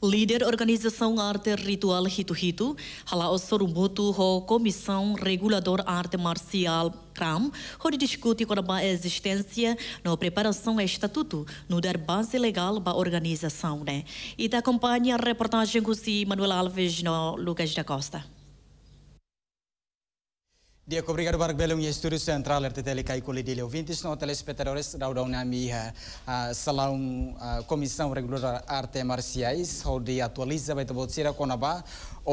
Líder Organização Arte Ritual Hito Hito, hala sorumutu ho Comissão Regulador Arte Marcial CRAM, onde discute com a existência na preparação e estatuto no dar base legal para a organização, né? E te acompanha a reportagem com si Manuel Alves no Lucas da Costa. Dia obrigado para o estúdio central RTTL Cai Colidile. Ouvintes no telespectadores da UNAMI salão Comissão Reguladora Arte Marciais, onde atualiza vai ter com a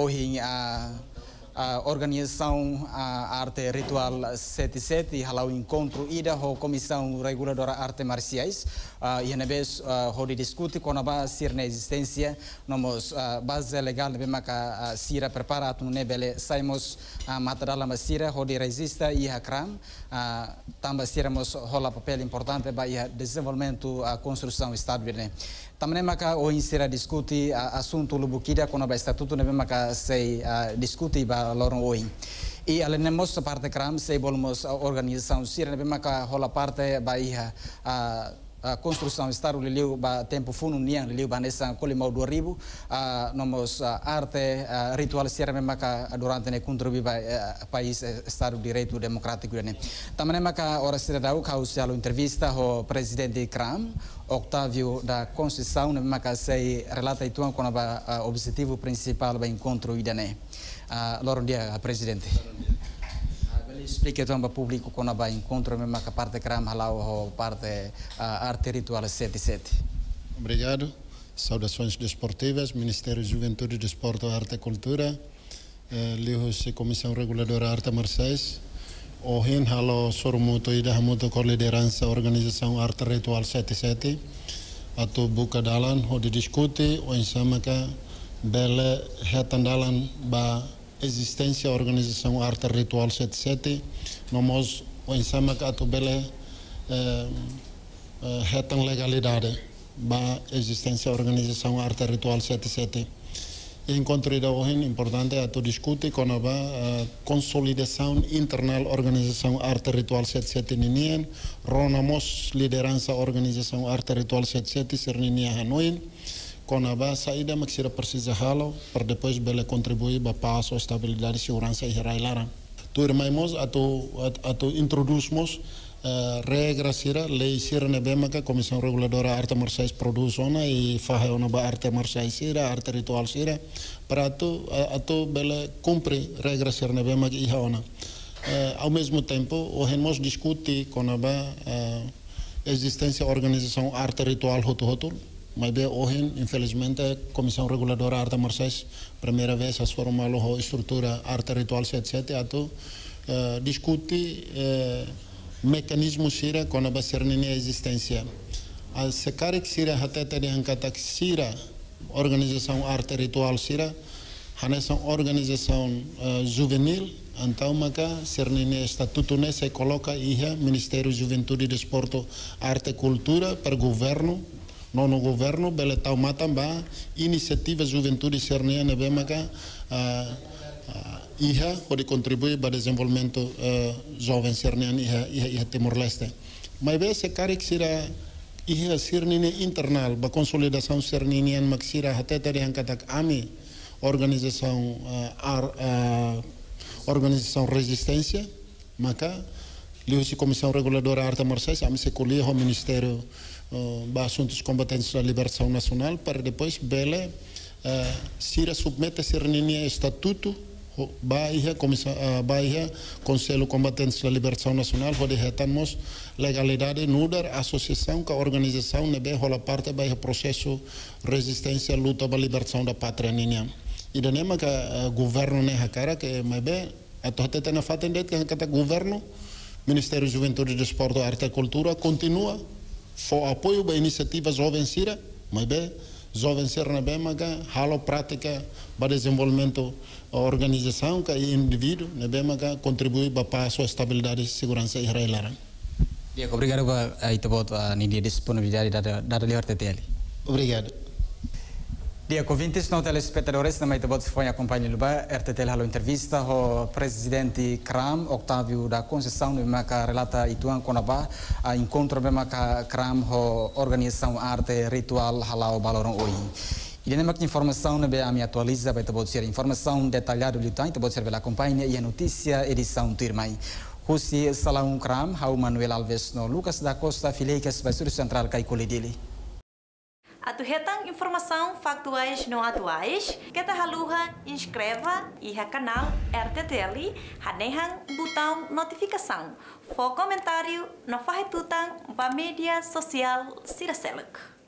organização Arte Ritual 77 halau encontro ida ho Comissão Reguladora Arte Marciais e na vez onde discute com a sirna existência nomos base legal bem maka sira preparado no nebele saimos material masira onde resista e CRAM também siramos rola papel importante para desenvolvimento a construção estado bem também maka o insira discute assunto lubukida com o estatuto bem maka sei discute ba lorong oi. E além de mostrar parte CRAM, sei volmos a organização sira bem maka rola parte ba a construção estado liliu ba tempo funo niang liliu ba nessa colimau 2000 nomos arte ritual sira bem maka durante ne contribuir ba país estado de direito democrático ne. Também maka ora sira dau causa entrevista ho presidente CRAM Octávio da Conceição ne maka sei relata itu com o objetivo principal do encontro idane. Loro dia presidente. Explique então para o público quando vai encontro mesmo a parte CRAM halau parte arte ritual 77. Obrigado. Saudações desportivas, Ministério da Juventude, Desporto, Arte e Cultura, Lius Comissão Reguladora Arte Marciais, Ohin halo sormuto ida hamuto com liderança Organização Arte Ritual 77, atau buka dalan ho didiskuti o insama ka bele hetandalan ba existência Organização Arte Ritual 77 nomos o insama ka atu bele hetan legalidade ba existência Organização Arte Ritual 77 encontro ida hoje importante atu discute com a consolidação internal Organização Arte Ritual 77 ninian ronamos liderança Organização Arte Ritual 77 serninia Hanoi com a saída maxira precisa halo para depois bele contribuir para passo estabilidade segurança e railaran tu irmãos atu introduzmos regras sira lei sira nebema ka Comissão Reguladora Arte Marciais produz ona e fahe ona ba arte marciais sira arte ritual sira para atu bele cumpre regras sira nebema ka iha ona ao mesmo tempo o hemos discute com a existência Organização Arte Ritual hotu mas bem hoje infelizmente Comissão Reguladora Arte Marciais primeira vez as formalo ho estrutura Arte Ritual 77 atu discute mecanismo sira com a cernina existência a secarik sira até ter angkata sira Organização Arte Ritual sira hanessa organização juvenil então maka cernina estatuto ne se coloca iha Ministério Juventude Desporto Arte e Cultura para governo nono governo bele tau matamba iniciativa juventude cernina ne bemaka iha pode contribuir para o desenvolvimento jovem sernian iha Timor-Leste. Mas bem se carik sira iha sirnine internal ba consolidação serninian maksira até ter angkatak ami organização resistência maka liusi Comissão Reguladora Arte Marciais ami se colhe o Ministério ba assuntos combatentes da libertação nacional para depois bele sira submete serninia estatuto Bahia Comissão Bahia Conselho Combatentes da Libertação Nacional onde retamos legalidade nudar associação com a organização nebe rola parte Bahia processo resistência luta para a libertação da pátria ninha e da nema que governo ne hakara que mais bem ato até na fatendet que kata governo Ministério da Juventude Desporto Arte e Cultura continua for apoio para iniciativas jovens sira mais bem jovem ser na bemaga halo prática para desenvolvimento organização que indivíduo na bemaga contribui para a sua estabilidade e segurança israelara. Obrigado a itobot a nindia disponibilidade da RTTL. Obrigado. Dia ouvintes no telespectadores também itobot foi acompanhado ba RTTL halo entrevista o presidente CRAM Octávio da Conceição no maka relata ituan konaba a encontro maka CRAM ho organização arte ritual halau balorong oi. E nem mais informação na BA me atualiza, vai ter ser informação detalhada do Lutan, pode ser pela companhia e a notícia edição Turmai. Husi Salaum Kram, Hau Manuel Alves no Lucas da Costa, Fileikas, Basuri Central, Caicole dele. Atuhetan informação factuais não atuais, que ta haluha inscreva e ha canal RTTL, hanehan botão notificação, for comentário no fahetutan ba mídia social Siraselek.